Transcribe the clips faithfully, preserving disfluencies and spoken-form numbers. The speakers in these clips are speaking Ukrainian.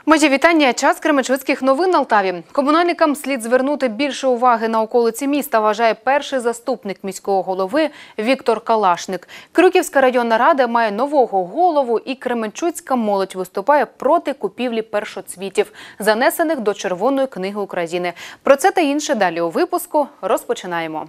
Мої вітання. Час кременчуцьких новин на Алтаві. Комунальникам слід звернути більше уваги на околиці міста, вважає перший заступник міського голови Віктор Калашник. Крюківська районна рада має нового голову, і кременчуцька молодь виступає проти купівлі першоцвітів, занесених до Червоної книги України. Про це та інше далі у випуску. Розпочинаємо.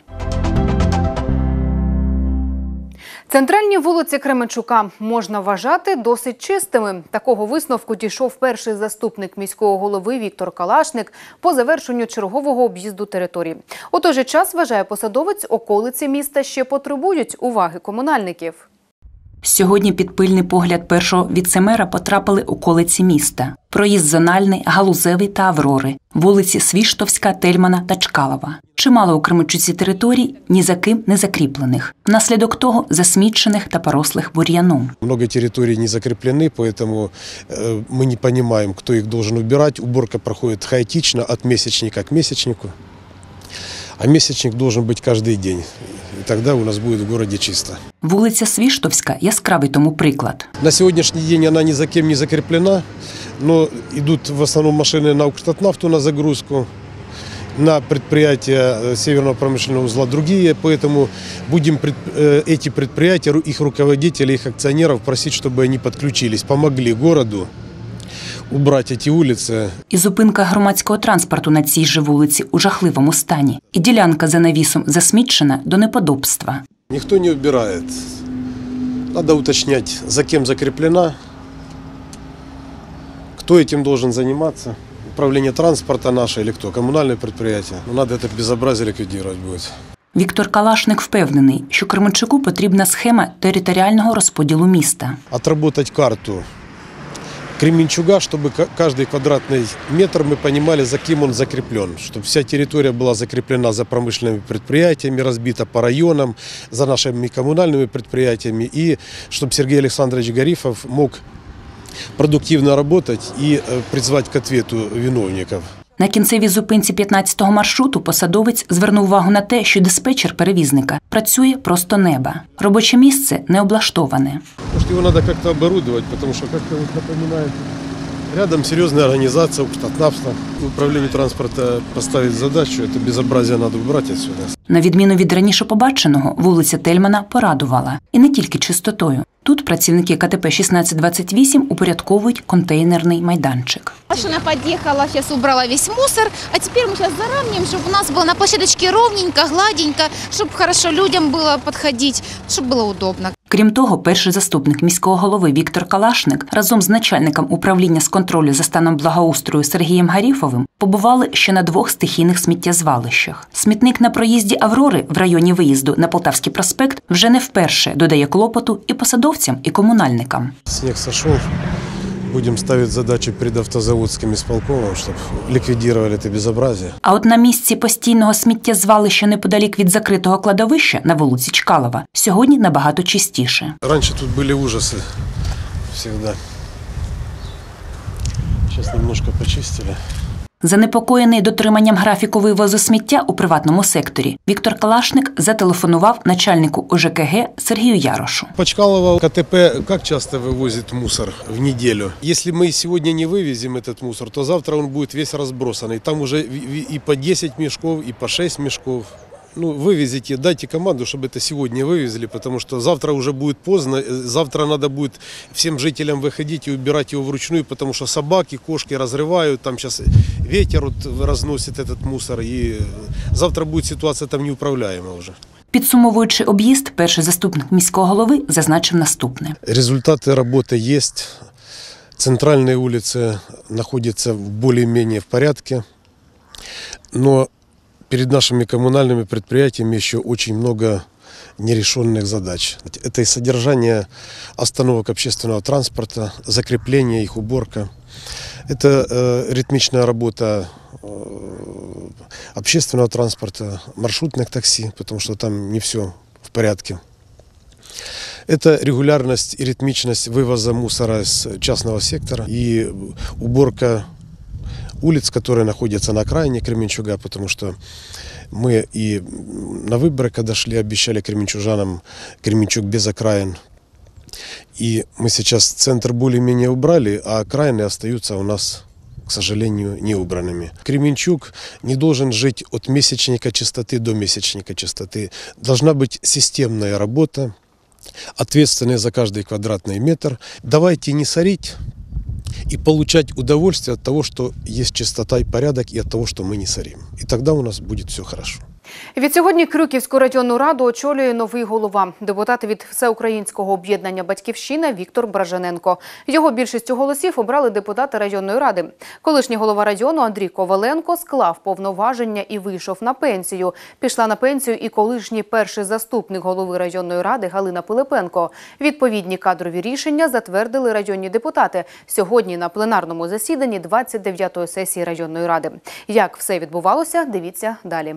Центральні вулиці Кременчука можна вважати досить чистими. Такого висновку дійшов перший заступник міського голови Віктор Калашник по завершенню чергового об'їзду території. У той же час, вважає посадовець, околиці міста ще потребують уваги комунальників. Сьогодні під пильний погляд першого віцемера потрапили околиці міста. Проїзд Зональний, Галузевий та Аврори, вулиці Свіштовська, Тельмана та Чкалова. Чимало у Кременчуці територій ні за ким не закріплених. Внаслідок того засмічених та порослих бур'яном. Много территорий не закреплены, поэтому э, мы не понимаем, кто их должен убирать. Уборка проходит хаотично от месячника к месячнику. А месячник должен быть каждый день. И тогда у нас будет в городе чисто. Вулиця Свіштовська – яскравий тому приклад. На сегодняшний день она ни за кем не закреплена, но идут в основном машины на Укртатнафту на загрузку, на предприятия Северного промышленного узла другие, поэтому будем пред, эти предприятия, их руководителей, их акционеров просить, чтобы они подключились, помогли городу убрати ці вулиці. І зупинка громадського транспорту на цій же вулиці у жахливому стані. І ділянка за навісом засмічена до неподобства. Ніхто не убирає. Треба уточняти, за ким закріплена, хто цим должен займатися. Управління транспорту наше, або хто, комунальне підприємство. Ну, треба це безобразие ліквідувати буде. Віктор Калашник впевнений, що Кременчуку потрібна схема територіального розподілу міста. Отработать карту Кременчуга, чтобы каждый квадратный метр мы понимали, за кем он закреплен. Чтобы вся территория была закреплена за промышленными предприятиями, разбита по районам, за нашими коммунальными предприятиями. И чтобы Сергей Александрович Гарифов мог продуктивно работать и призвать к ответу виновников. На кінцевій зупинці п'ятнадцятого маршруту посадовець звернув увагу на те, що диспетчер перевізника працює просто неба. Робоче місце не облаштоване. Может, его надо как-то оборудовать, потому что, как-то вот напоминает, рядом серьезная организация, Укртатнафта. Управлению транспорта поставить задачу, это безобразие надо убрать отсюда. На відміну від раніше побаченого, вулиця Тельмана порадувала. І не тільки чистотою. Тут працівники ка те пе шістнадцять двадцять вісім упорядковують контейнерний майданчик. Машина подъехала, сейчас убрала весь мусор, а теперь мы сейчас заравниваем, чтобы у нас было на площадочке ровненько, гладенько, чтобы хорошо людям было подходить, чтобы было удобно. Крім того, перший заступник міського голови Віктор Калашник разом з начальником управління з контролю за станом благоустрою Сергієм Гаріфовим побували ще на двох стихійних сміттєзвалищах. Смітник на проїзді Аврори в районі виїзду на Полтавський проспект вже не вперше додає клопоту і посадовцям, і комунальникам. Снег сошел. Будем ставить задачу перед автозаводским исполкомом, чтобы ликвидировали это безобразие. А от на місці постійного сміттєзвалища неподалік від закритого кладовища на вулиці Чкалова сьогодні набагато чистіше. Раньше тут были ужасы всегда. Сейчас немножко почистили. Занепокоєний дотриманням графіку вивозу сміття у приватному секторі, Віктор Калашник зателефонував начальнику о же ке ге Сергію Ярошу. По Чкалова ка те пе как часто вывозит мусор в неделю? Если мы сегодня не вывезем этот мусор, то завтра он будет весь разбросанный. Там уже и по десять мешков, и по шесть мешков. Ну, вывезите, дайте команду, чтобы это сегодня вывезли, потому что завтра уже будет поздно, завтра надо будет всем жителям выходить и убирать его вручную, потому что собаки, кошки разрывают, там сейчас ветер вот разносит этот мусор, и завтра будет ситуация там неуправляема уже. Підсумовуючи об'їзд, перший заступник міського голови зазначив наступне. Результаты работы есть, центральные улицы находятся более-менее в порядке, но перед нашими коммунальными предприятиями еще очень много нерешенных задач. Это и содержание остановок общественного транспорта, закрепление их, уборка. Это э, ритмичная работа э, общественного транспорта, маршрутных такси, потому что там не все в порядке. Это регулярность и ритмичность вывоза мусора из частного сектора и уборка улиц, которые находятся на окраине Кременчуга, потому что мы и на выборы, когда шли, обещали кременчужанам Кременчуг без окраин. И мы сейчас центр более-менее убрали, а окраины остаются у нас к сожалению, не убранными. Кременчуг не должен жить от месячника чистоты до месячника чистоты. Должна быть системная работа, ответственная за каждый квадратный метр. Давайте не сорить и получать удовольствие от того, что есть чистота и порядок, и от того, что мы не сорим. И тогда у нас будет все хорошо. Відсьогодні Крюківську районну раду очолює новий голова – депутат від Всеукраїнського об'єднання «Батьківщина» Віктор Бражененко. Його більшістю голосів обрали депутати районної ради. Колишній голова району Андрій Коваленко склав повноваження і вийшов на пенсію. Пішла на пенсію і колишній перший заступник голови районної ради Галина Пилипенко. Відповідні кадрові рішення затвердили районні депутати сьогодні на пленарному засіданні двадцять дев'ятої сесії районної ради. Як все відбувалося, дивіться далі.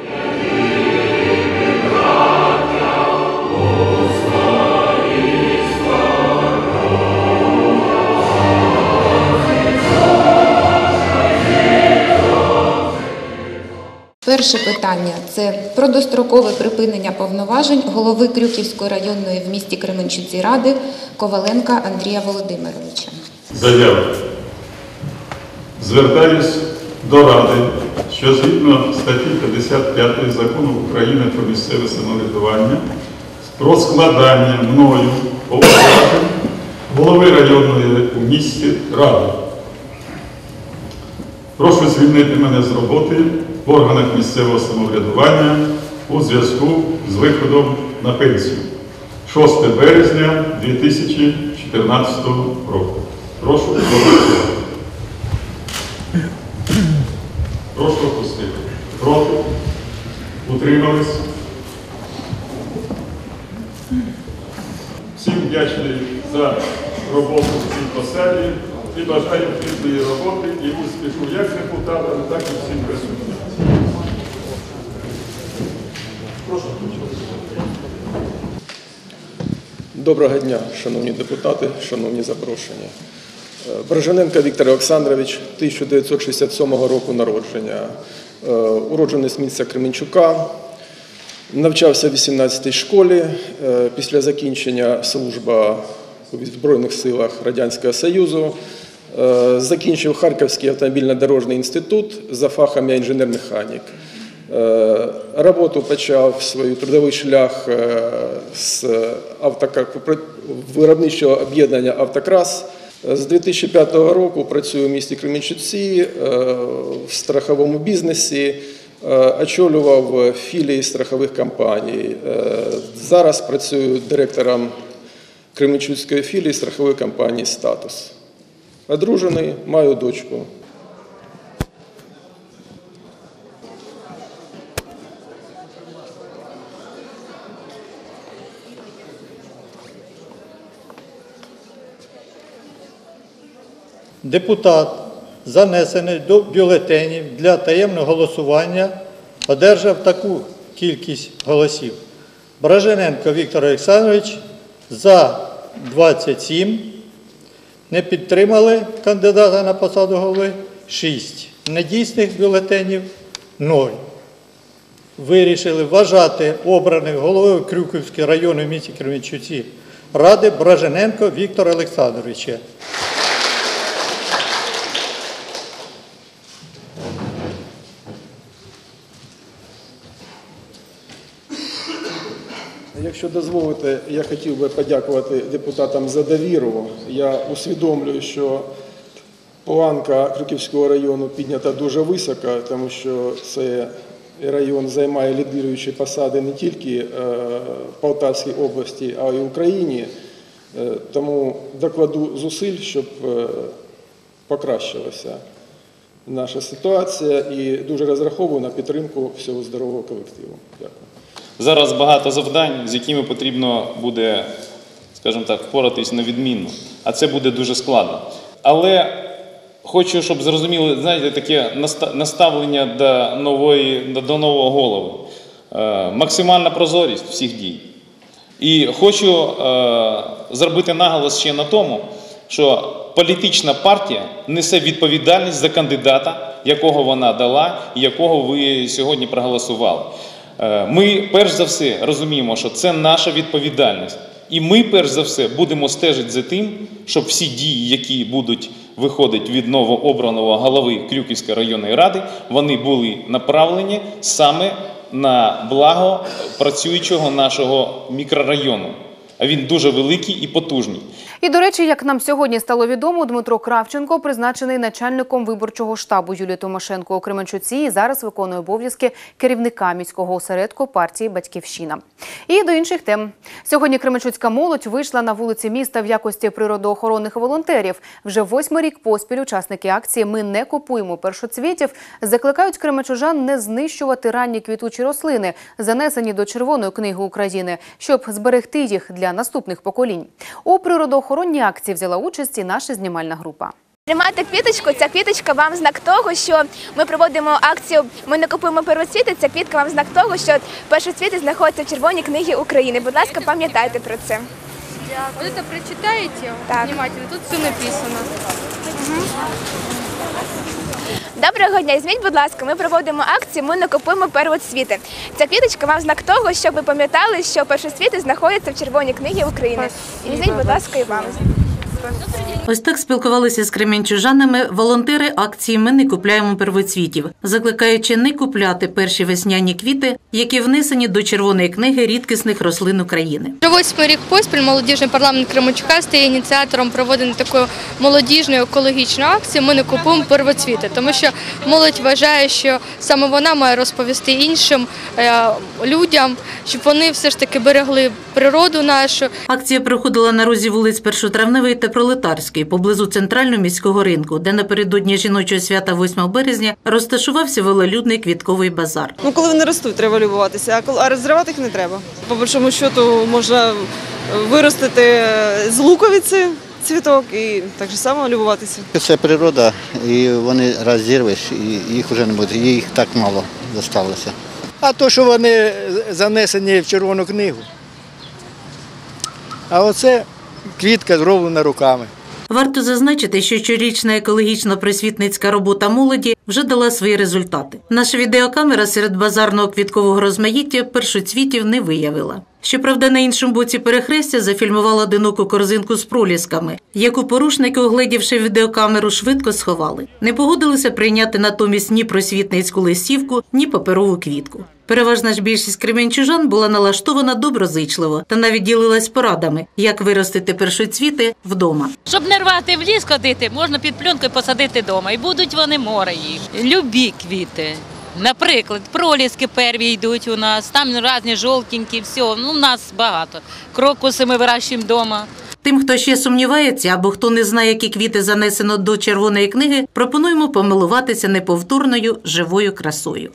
Перше питання – це про дострокове припинення повноважень голови Крюківської районної в місті Кременчуці ради Коваленка Андрія Володимировича. Заява. Звертаюсь до Ради, що згідно статті п'ятдесят п'ятої Закону України про місцеве самоврядування про складання мною повноважень голови районної у місті ради. Прошу звільнити мене з роботи в органах місцевого самоврядування у зв'язку з виходом на пенсію. шостого березня дві тисячі чотирнадцятого року. Прошу проголосувати. Прошу опустити. Проти? Утримались? Всім вдячний за роботу в цій посаді і бажаю плідної роботи і успіху як депутатам, так і всім присутнім. Прошу включити. Доброго дня, шановні депутати, шановні запрошені. Бражененко Віктор Олександрович, тисяча дев'ятсот шістдесят сьомого року народження, уродженець міста Кременчука, навчався в вісімнадцятій школі, після закінчення служби у Збройних силах Радянського Союзу, закінчив Харківський автомобільно-дорожний інститут за фахом інженер-механік. Роботу почав свій трудовий шлях з виробничого об'єднання «Автокрас». З дві тисячі п'ятого року працюю в місті Кременчуці в страховому бізнесі, очолював філії страхових компаній. Зараз працюю директором Кременчуцької філії страхової компанії «Статус». Одружений, маю дочку. Депутат, занесений до бюлетенів для таємного голосування, одержав таку кількість голосів. Бражененко Віктор Олександрович за двадцять сім, не підтримали кандидата на посаду голови шість, недійсних бюлетенів нуль. Вирішили вважати обраним головою Крюківського району в місті Кременчуці ради Бражененко Віктора Олександровича. Якщо дозволите, я хотів би подякувати депутатам за довіру. Я усвідомлюю, що планка Крюківського району піднята дуже високо, тому що цей район займає лідируючі посади не тільки в Полтавській області, а й в Україні. Тому докладу зусиль, щоб покращилася наша ситуація, і дуже розраховую на підтримку всього здорового колективу. Дякую. Зараз багато завдань, з якими потрібно буде, скажімо так, впоратись на відмінно. А це буде дуже складно. Але хочу, щоб зрозуміли, знаєте, таке наставлення до, нової, до нового голови. Максимальна прозорість всіх дій. І хочу е, зробити наголос ще на тому, що політична партія несе відповідальність за кандидата, якого вона дала і якого ви сьогодні проголосували. Ми, перш за все, розуміємо, що це наша відповідальність. І ми, перш за все, будемо стежити за тим, щоб всі дії, які будуть виходить від новообраного голови Крюківської районної ради, вони були направлені саме на благо працюючого нашого мікрорайону. А він дуже великий і потужний. І, до речі, як нам сьогодні стало відомо, Дмитро Кравченко призначений начальником виборчого штабу Юлії Тимошенко у Кременчуці і зараз виконує обов'язки керівника міського осередку партії «Батьківщина». І до інших тем. Сьогодні кременчуцька молодь вийшла на вулиці міста в якості природоохоронних волонтерів. Вже восьмий рік поспіль учасники акції «Ми не купуємо першоцвітів» закликають кременчужан не знищувати ранні квітучі рослини, занесені до Червоної книги України, щоб зберегти їх для наступних поколінь. У природоохоронній акції взяла участь і наша знімальна група. Тримайте квіточку, ця квіточка вам знак того, що ми проводимо акцію «Ми не купуємо первоцвіти», ця квітка вам знак того, що першоцвіти знаходяться в Червоній книгі України. Будь ласка, пам'ятайте про це. Вот это прочитаете так. Внимательно, тут все написано. Угу. Доброго дня, візьміть, будь ласка, ми проводимо акцію «Ми не купуємо первоцвіти». Ця квіточка вам знак того, щоб ви пам'ятали, що першоцвіти знаходяться в Червоній книгі України. І візьміть, будь ласка, і вам. Ось так спілкувалися з кременчужанами волонтери акції «Ми не купляємо первоцвітів», закликаючи не купляти перші весняні квіти, які внесені до Червоної книги рідкісних рослин України. Вже восьмий рік поспіль молодіжний парламент Кременчука стає ініціатором проведення такої молодіжної екологічної акції «Ми не купуємо первоцвіти», тому що молодь вважає, що саме вона має розповісти іншим людям, щоб вони все ж таки берегли природу нашу. Акція проходила на розі вулиць Першотравневої та Пролетарської, поблизу центрального міського ринку, де напередодні жіночого свята восьмого березня розташувався велолюдний квітковий базар. Ну, коли вони ростуть, треба любуватися, а, коли, а розривати їх не треба. По большому счету можна виростити з луковиці цвіток і так само любуватися. Це природа, і вони раз зірвеш, і їх вже не буде, їх так мало залишилося. А то, що вони занесені в Червону книгу, а оце квітка зроблена руками. Варто зазначити, що щорічна екологічно-просвітницька робота молоді вже дала свої результати. Наша відеокамера серед базарного квіткового розмаїття першоцвітів не виявила. Щоправда, на іншому боці перехрестя зафільмувала одиноку корзинку з пролісками, яку порушники, угледівши відеокамеру, швидко сховали. Не погодилися прийняти натомість ні просвітницьку листівку, ні паперову квітку. Переважна ж більшість кременчужан була налаштована доброзичливо та навіть ділилась порадами, як виростити першоцвіти вдома. Щоб не рвати в ліс ходити, можна під пленкою посадити вдома, і будуть вони море їх. Любі квіти. Наприклад, проліски перві йдуть у нас, там різні жовтенькі, все, ну, у нас багато. Крокуси ми вирощуємо вдома. Тим, хто ще сумнівається або хто не знає, які квіти занесено до Червоної книги, пропонуємо помилуватися неповторною живою красою.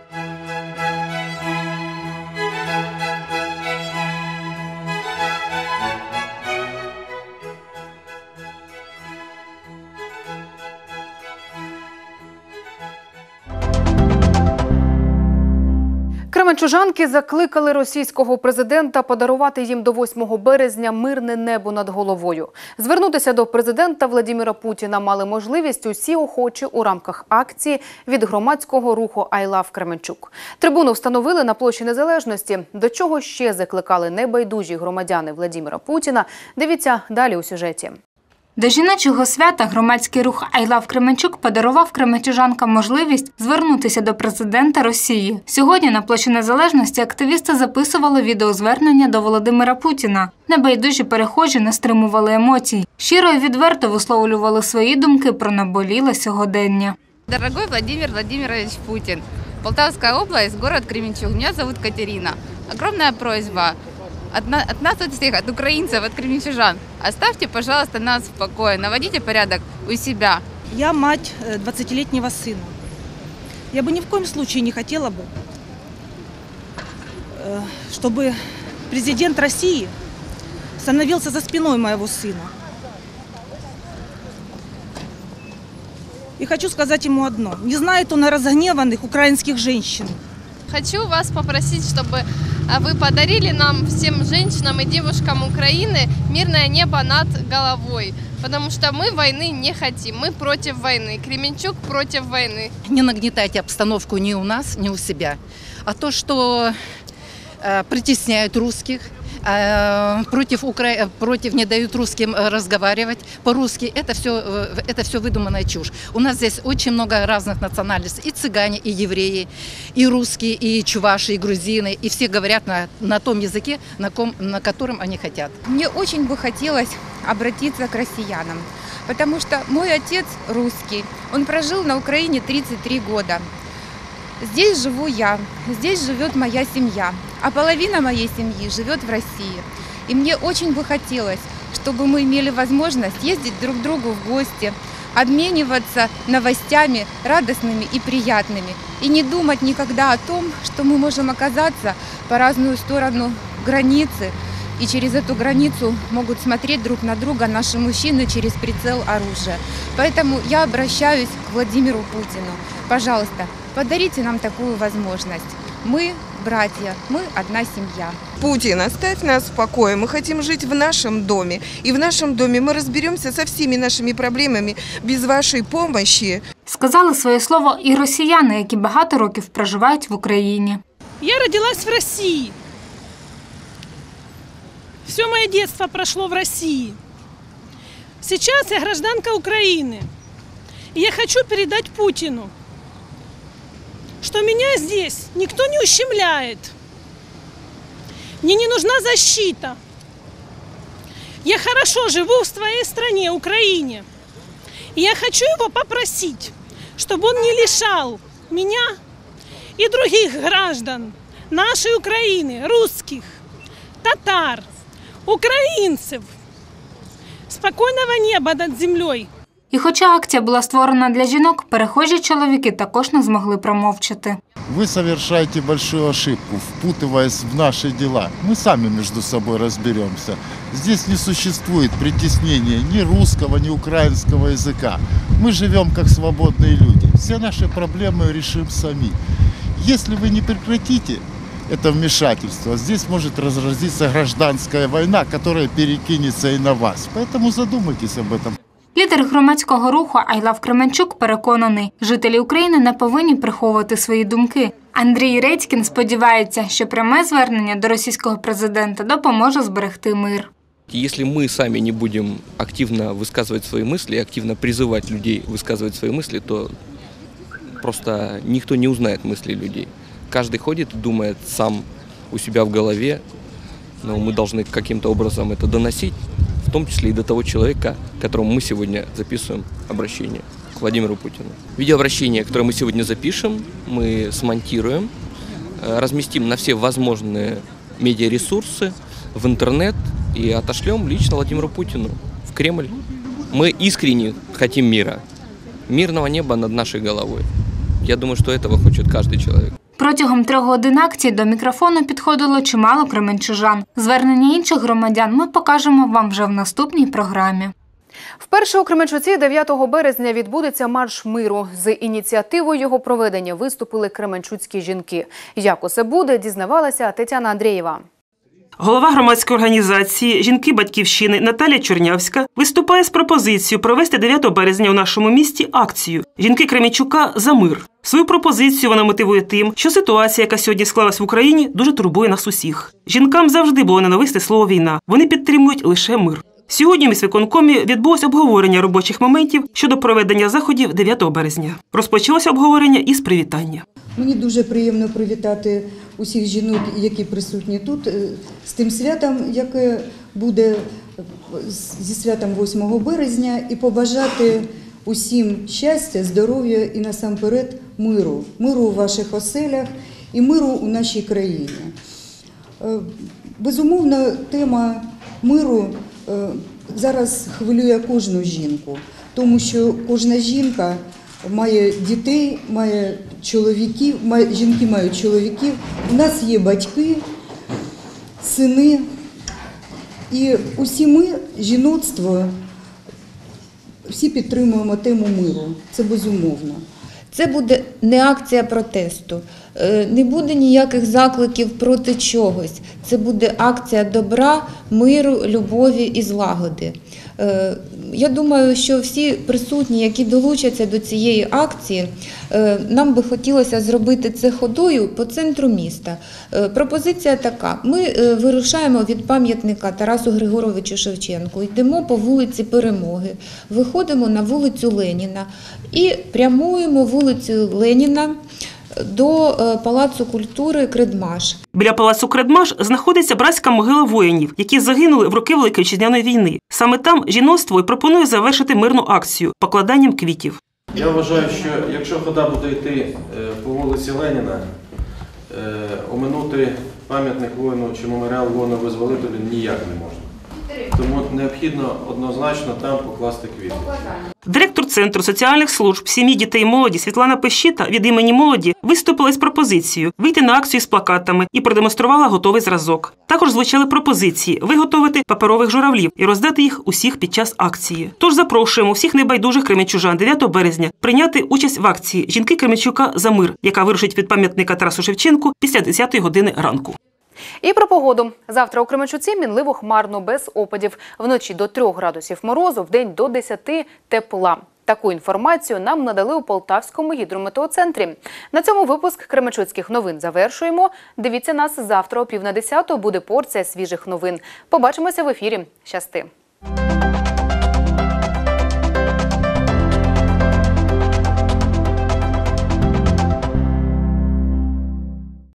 Кременчужанки закликали російського президента подарувати їм до восьмого березня мирне небо над головою. Звернутися до президента Владимира Путіна мали можливість усі охочі у рамках акції від громадського руху «I love Кременчук». Трибуну встановили на площі Незалежності. До чого ще закликали небайдужі громадяни Владимира Путіна? Дивіться далі у сюжеті. До жіночого свята громадський рух «I love Кременчук» подарував кременчужанкам можливість звернутися до президента Росії. Сьогодні на площі Незалежності активісти записували відеозвернення до Володимира Путіна. Небайдужі перехожі не стримували емоцій. Щиро і відверто висловлювали свої думки про наболіле сьогодення. Дорогой Владимир Владимирович Путин, Полтавская область, город Кременчуг. Меня зовут Катерина. Огромная просьба от, на, от нас, от всех, от украинцев, от кременчужан. Оставьте, пожалуйста, нас в покое, наводите порядок у себя. Я мать двадцатилетнего сына. Я бы ни в коем случае не хотела бы, чтобы президент России становился за спиной моего сына. И хочу сказать ему одно. Не знает он о разгневанных украинских женщин. Хочу вас попросить, чтобы вы подарили нам, всем женщинам и девушкам Украины, мирное небо над головой. Потому что мы войны не хотим, мы против войны. Кременчуг против войны. Не нагнетайте обстановку ни у нас, ни у себя. А то, что э, притесняют русских, э, против, Укра... против не дают русским разговаривать по-русски. Это все, это все выдуманная чушь. У нас здесь очень много разных национальностей. И цыгане, и евреи, и русские, и чуваши, и грузины. И все говорят на, на том языке, на, ком, на котором они хотят. Мне очень бы хотелось обратиться к россиянам, потому что мой отец русский, он прожил на Украине тридцать три года. Здесь живу я, здесь живет моя семья, а половина моей семьи живет в России. И мне очень бы хотелось, чтобы мы имели возможность ездить друг к другу в гости, обмениваться новостями радостными и приятными, и не думать никогда о том, что мы можем оказаться по разную сторону границы, и через эту границу могут смотреть друг на друга наши мужчины через прицел оружия. Поэтому я обращаюсь к Владимиру Путину. Пожалуйста, подарите нам такую возможность. Мы братья, мы одна семья. Путин, оставь нас в покое. Мы хотим жить в нашем доме. И в нашем доме мы разберемся со всеми нашими проблемами без вашей помощи. Сказали своє слово і росіяни, які багато років проживають в Україні. Я родилась в России. Все мое детство прошло в России. Сейчас я гражданка Украины. И я хочу передать Путину, что меня здесь никто не ущемляет. Мне не нужна защита. Я хорошо живу в своей стране, Украине. И я хочу его попросить, чтобы он не лишал меня и других граждан нашей Украины, русских, татар, українців, спокійного неба над землею. І хоча акція була створена для жінок, перехожі чоловіки також не змогли промовчати. Вы совершаете большую ошибку, впутываясь в наши дела. Мы сами между собой разберемся. Здесь не существует притеснения ни русского, ни украинского языка. Мы живем как свободные люди. Все наши проблемы решим сами. Если вы не прекратите это вмешательство, здесь может разразиться гражданская война, которая перекинется и на вас. Поэтому задумайтесь об этом. Лідер громадського руху «I love Кременчук» переконаний, жителі України не повинні приховувати свої думки. Андрій Редькін сподівається, що пряме звернення до російського президента допоможе зберегти мир. Если мы сами не будем активно высказывать свои мысли, активно призывать людей высказывать свои мысли, то просто никто не узнает мысли людей. Каждый ходит и думает сам у себя в голове, но мы должны каким-то образом это доносить, в том числе и до того человека, которому мы сегодня записываем обращение, к Владимиру Путину. Видеообращение, которое мы сегодня запишем, мы смонтируем, разместим на все возможные медиаресурсы, в интернет и отошлем лично Владимиру Путину в Кремль. Мы искренне хотим мира, мирного неба над нашей головой. Я думаю, что этого хочет каждый человек. Протягом трьох годин акції до мікрофону підходило чимало кременчужан. Звернення інших громадян ми покажемо вам вже в наступній програмі. Вперше у Кременчуці дев'ятого березня відбудеться марш миру. З ініціативою його проведення виступили кременчуцькі жінки. Як усе буде, дізнавалася Тетяна Андрієва. Голова громадської організації «Жінки Батьківщини» Наталія Чорнявська виступає з пропозицією провести дев'ятого березня у нашому місті акцію «Жінки Кременчука за мир». Свою пропозицію вона мотивує тим, що ситуація, яка сьогодні склалась в Україні, дуже турбує нас усіх. Жінкам завжди було ненависне слово «війна». Вони підтримують лише мир. Сьогодні в міськвиконкомі відбулось обговорення робочих моментів щодо проведення заходів дев'ятого березня. Розпочалося обговорення із привітання. Мені дуже приємно привітати усіх жінок, які присутні тут, з тим святом, яке буде зі святом восьмого березня, і побажати усім щастя, здоров'я і насамперед миру. Миру у ваших оселях і миру у нашій країні. Безумовно, тема миру зараз хвилює кожну жінку, тому що кожна жінка має дітей, має чоловіків, має, жінки мають чоловіків, у нас є батьки, сини, і усі ми, жіноцтво, всі підтримуємо тему миру, це безумовно. Це буде не акція протесту, не буде ніяких закликів проти чогось. Це буде акція добра, миру, любові і злагоди. Я думаю, що всі присутні, які долучаться до цієї акції, нам би хотілося зробити це ходою по центру міста. Пропозиція така. Ми вирушаємо від пам'ятника Тарасу Григоровичу Шевченку, йдемо по вулиці Перемоги, виходимо на вулицю Леніна і прямуємо вулицю Леніна до Палацу культури Кредмаш. Біля Палацу Кредмаш знаходиться братська могила воїнів, які загинули в роки Великої Вітчизняної війни. Саме там жіноцтво і пропонує завершити мирну акцію – покладанням квітів. Я вважаю, що якщо хода буде йти по вулиці Леніна, оминути пам'ятник воїну чи меморіал воїну-визволителю ніяк не можна. Тому необхідно однозначно там покласти квіти. Директор Центру соціальних служб сім'ї, дітей і молоді Світлана Пещита від імені молоді виступила із пропозицією вийти на акцію з плакатами і продемонструвала готовий зразок. Також звучали пропозиції виготовити паперових журавлів і роздати їх усіх під час акції. Тож запрошуємо всіх небайдужих кременчужан дев'ятого березня прийняти участь в акції «Жінки Кременчука за мир», яка вирушить від пам'ятника Тарасу Шевченку після десятої години ранку. І про погоду. Завтра у Кременчуці мінливо хмарно, без опадів. Вночі до трьох градусів морозу, вдень до десяти тепла. Таку інформацію нам надали у Полтавському гідрометеоцентрі. На цьому випуск Кременчуцьких новин завершуємо. Дивіться нас завтра о пів на десяту, буде порція свіжих новин. Побачимося в ефірі. Щасти!